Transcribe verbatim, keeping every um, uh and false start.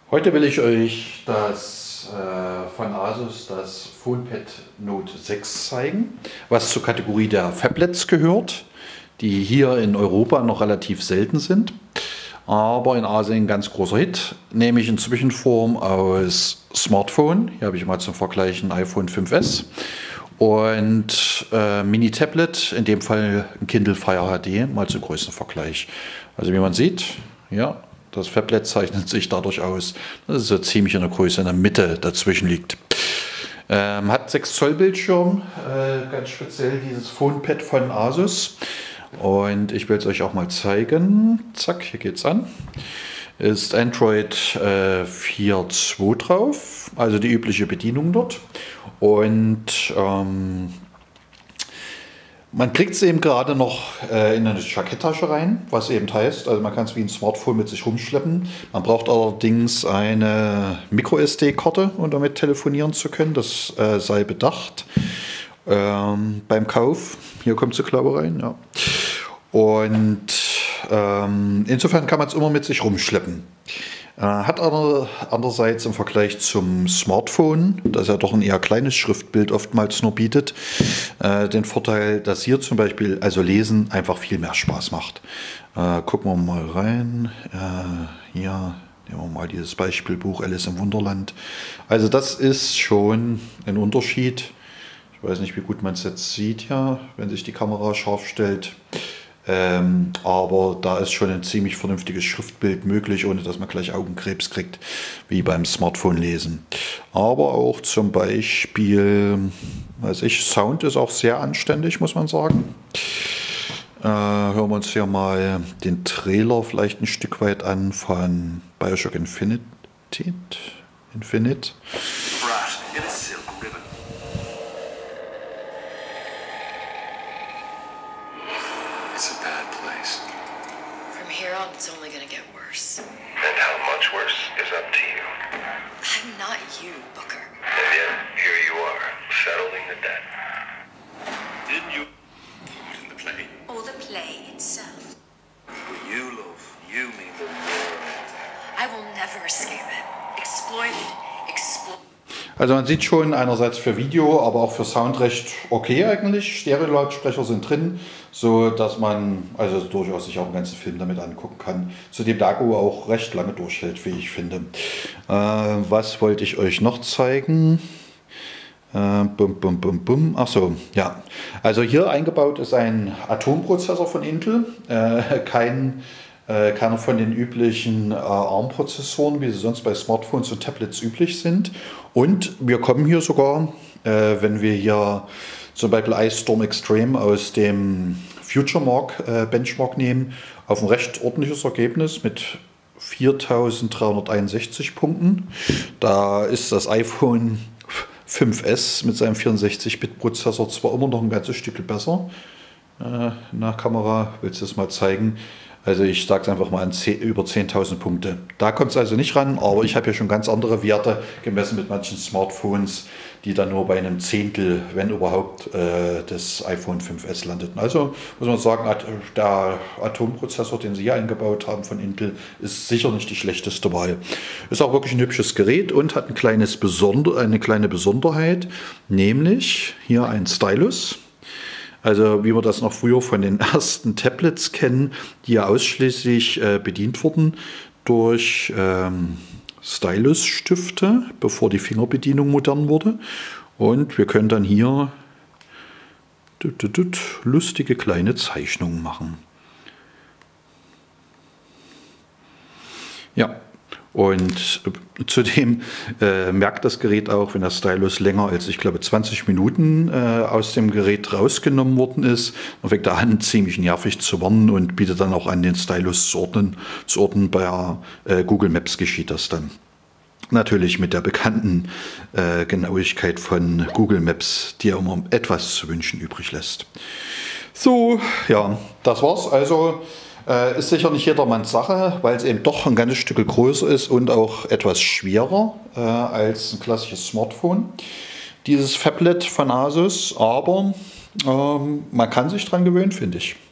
Heute will ich euch das äh, von Asus das PhonePad Note sechs zeigen, was zur Kategorie der Phablets gehört, die hier in Europa noch relativ selten sind, aber in Asien ein ganz großer Hit, nämlich in Zwischenform aus Smartphone. Hier habe ich mal zum Vergleich ein iPhone fünf S und äh, Mini-Tablet, in dem Fall ein Kindle Fire H D, mal zum größten Vergleich. Also wie man sieht, ja, das Phablet zeichnet sich dadurch aus, dass es so ziemlich in der Größe in der Mitte dazwischen liegt. Ähm, hat sechs Zoll Bildschirm, äh, ganz speziell dieses PhonePad von Asus. Und ich will es euch auch mal zeigen. Zack, hier geht's an. Ist Android äh, vier Punkt zwei drauf, also die übliche Bedienung dort. Und ähm, man kriegt es eben gerade noch äh, in eine Jacketttasche rein, was eben heißt, also man kann es wie ein Smartphone mit sich rumschleppen. Man braucht allerdings eine Micro S D-Karte, um damit telefonieren zu können. Das äh, sei bedacht ähm, beim Kauf. Hier kommt sie, glaube ich, rein. Ja. Und ähm, insofern kann man es immer mit sich rumschleppen. Äh, hat aber andererseits im Vergleich zum Smartphone, das ja doch ein eher kleines Schriftbild oftmals nur bietet, äh, den Vorteil, dass hier zum Beispiel, also Lesen, einfach viel mehr Spaß macht. Äh, gucken wir mal rein. Äh, hier nehmen wir mal dieses Beispielbuch Alice im Wunderland. Also das ist schon ein Unterschied. Ich weiß nicht, wie gut man es jetzt sieht hier, wenn sich die Kamera scharf stellt. Ähm, aber da ist schon ein ziemlich vernünftiges Schriftbild möglich, ohne dass man gleich Augenkrebs kriegt, wie beim Smartphone lesen. Aber auch zum Beispiel, weiß ich, Sound ist auch sehr anständig, muss man sagen. Äh, hören wir uns hier mal den Trailer vielleicht ein Stück weit an von Bioshock Infinite. Infinite. It's a bad place. From here on, it's only gonna get worse. And how much worse is up to you. I'm not you, Booker. And yet, here you are, settling the debt. Didn't you in the play? Or the play itself. What you love, you mean the world. I will never escape it. Exploited, exploited. Also man sieht schon einerseits für Video, aber auch für Sound recht okay eigentlich. Stereo-Lautsprecher sind drin, so dass man also durchaus sich auch einen ganzen Film damit angucken kann. Zudem der Akku auch recht lange durchhält, wie ich finde. Äh, was wollte ich euch noch zeigen? Äh, bum, bum, bum, bum. Ach so, ja. Also hier eingebaut ist ein Atomprozessor von Intel, äh, kein Äh, keiner von den üblichen äh, ARM-Prozessoren, wie sie sonst bei Smartphones und Tablets üblich sind. Und wir kommen hier sogar, äh, wenn wir hier zum Beispiel Ice Storm Extreme aus dem FutureMark äh, Benchmark nehmen, auf ein recht ordentliches Ergebnis mit viertausenddreihunderteinundsechzig Punkten. Da ist das iPhone fünf S mit seinem vierundsechzig Bit Prozessor zwar immer noch ein ganzes Stück besser. Äh, nach Kamera, willst du es mal zeigen? Also ich sage es einfach mal an zehn, über zehntausend Punkte. Da kommt es also nicht ran, aber ich habe hier schon ganz andere Werte gemessen mit manchen Smartphones, die dann nur bei einem Zehntel, wenn überhaupt, äh, des iPhone fünf S landeten. Also muss man sagen, der Atomprozessor, den sie hier eingebaut haben von Intel, ist sicher nicht die schlechteste Wahl. Ist auch wirklich ein hübsches Gerät und hat ein kleines Besonder, eine kleine Besonderheit, nämlich hier ein Stylus. Also wie wir das noch früher von den ersten Tablets kennen, die ja ausschließlich äh, bedient wurden durch ähm, Stylus-Stifte, bevor die Fingerbedienung modern wurde. Und wir können dann hier tut, tut, tut, lustige kleine Zeichnungen machen. Ja. Und zudem äh, merkt das Gerät auch, wenn der Stylus länger als, ich glaube, zwanzig Minuten äh, aus dem Gerät rausgenommen worden ist, dann fängt er an, ziemlich nervig zu warnen und bietet dann auch an, den Stylus zu ordnen. Zu ordnen. Bei äh, Google Maps geschieht das dann. Natürlich mit der bekannten äh, Genauigkeit von Google Maps, die ja immer etwas zu wünschen übrig lässt. So, ja, das war's. Also Äh, ist sicher nicht jedermanns Sache, weil es eben doch ein ganzes Stück größer ist und auch etwas schwerer äh, als ein klassisches Smartphone. Dieses Phablet von Asus, aber ähm, man kann sich dran gewöhnen, finde ich.